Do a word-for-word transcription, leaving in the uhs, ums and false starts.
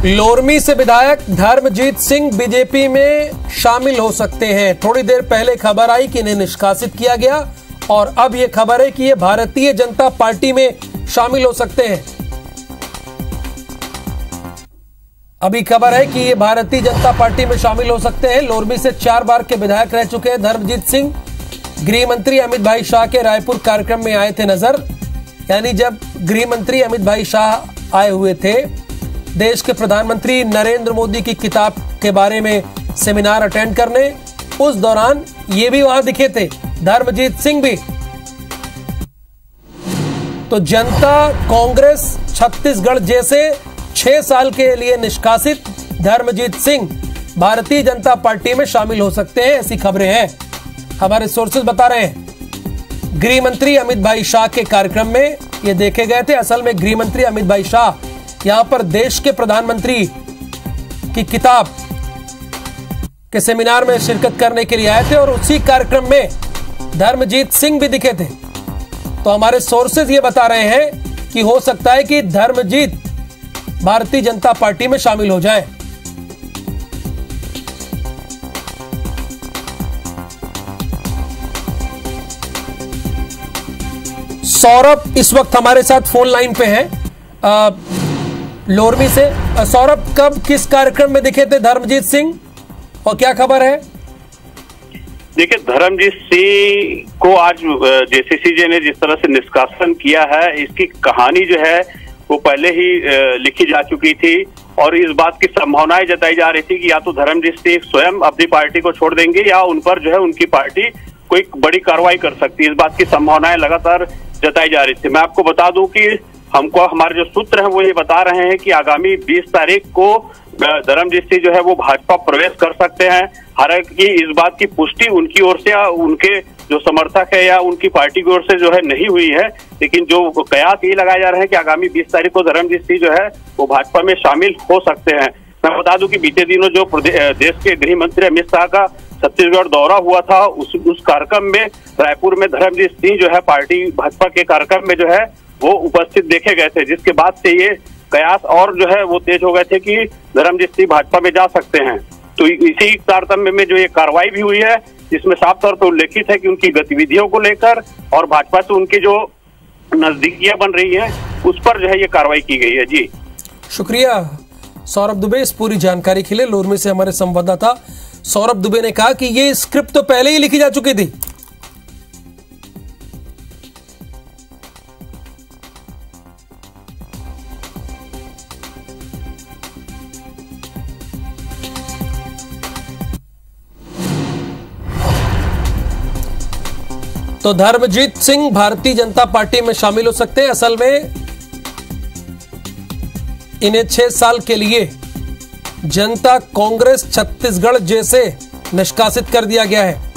लोरमी से विधायक धर्मजीत सिंह बीजेपी में शामिल हो सकते हैं। थोड़ी देर पहले खबर आई कि इन्हें निष्कासित किया गया और अब यह खबर है कि ये भारतीय जनता पार्टी में शामिल हो सकते हैं। अभी खबर है कि ये भारतीय जनता पार्टी में शामिल हो सकते हैं। लोरमी से चार बार के विधायक रह चुके हैं धर्मजीत सिंह। गृह मंत्री अमित भाई शाह के रायपुर कार्यक्रम में आए थे नजर, यानी जब गृह मंत्री अमित भाई शाह आए हुए थे, देश के प्रधानमंत्री नरेंद्र मोदी की किताब के बारे में सेमिनार अटेंड करने, उस दौरान ये भी वहां दिखे थे, धर्मजीत सिंह भी। तो जनता कांग्रेस छत्तीसगढ़ जैसे छह साल के लिए निष्कासित धर्मजीत सिंह भारतीय जनता पार्टी में शामिल हो सकते हैं, ऐसी खबरें हैं। हमारे सोर्सेज बता रहे हैं गृह मंत्री अमित भाई शाह के कार्यक्रम में ये देखे गए थे। असल में गृह मंत्री अमित भाई शाह यहां पर देश के प्रधानमंत्री की किताब के सेमिनार में शिरकत करने के लिए आए थे और उसी कार्यक्रम में धर्मजीत सिंह भी दिखे थे। तो हमारे सोर्सेज ये बता रहे हैं कि हो सकता है कि धर्मजीत भारतीय जनता पार्टी में शामिल हो जाएं। सौरभ इस वक्त हमारे साथ फोन लाइन पे हैं आ, लोरमी से। सौरभ, कब किस कार्यक्रम में दिखे थे धर्मजीत सिंह और क्या खबर है? देखिए, धर्मजीत सिंह को आज जेसीसीजे ने जिस तरह से निष्कासन किया है, इसकी कहानी जो है वो पहले ही लिखी जा चुकी थी और इस बात की संभावनाएं जताई जा रही थी कि या तो धर्मजीत सिंह स्वयं अपनी पार्टी को छोड़ देंगे या उन पर जो है उनकी पार्टी कोई बड़ी कार्रवाई कर सकती है। इस बात की संभावनाएं लगातार जताई जा रही थी। मैं आपको बता दूं कि हमको हमारे जो सूत्र हैं वो ये बता रहे हैं कि आगामी बीस तारीख को धर्मजीत सिंह जो है वो भाजपा प्रवेश कर सकते हैं। हालांकि इस बात की पुष्टि उनकी ओर से या उनके जो समर्थक है या उनकी पार्टी की ओर से जो है नहीं हुई है, लेकिन जो कयास ये लगाए जा रहे हैं कि आगामी बीस तारीख को धर्मजीत सिंह जो है वो भाजपा में शामिल हो सकते हैं। मैं बता दूं कि बीते दिनों जो देश के गृह मंत्री अमित शाह का छत्तीसगढ़ दौरा हुआ था, उस उस कार्यक्रम में रायपुर में धर्मजीत सिंह जो है पार्टी भाजपा के कार्यक्रम में जो है वो उपस्थित देखे गए थे, जिसके बाद से ये कयास और जो है वो तेज हो गए थे कि धर्मजीत सिंह भाजपा में जा सकते हैं। तो इसी तारतम्य में जो ये कार्रवाई भी हुई है, जिसमें साफ तौर पर उल्लेखित है कि उनकी गतिविधियों को लेकर और भाजपा से उनकी जो नजदीकियां बन रही हैं, उस पर जो है ये कार्रवाई की गई है। जी शुक्रिया सौरभ दुबे इस पूरी जानकारी के लिए। लोरमी से हमारे संवाददाता सौरभ दुबे ने कहा कि ये स्क्रिप्ट तो पहले ही लिखी जा चुकी थी। तो धर्मजीत सिंह भारतीय जनता पार्टी में शामिल हो सकते हैं। असल में इन्हें छह साल के लिए जनता कांग्रेस छत्तीसगढ़ जैसे निष्कासित कर दिया गया है।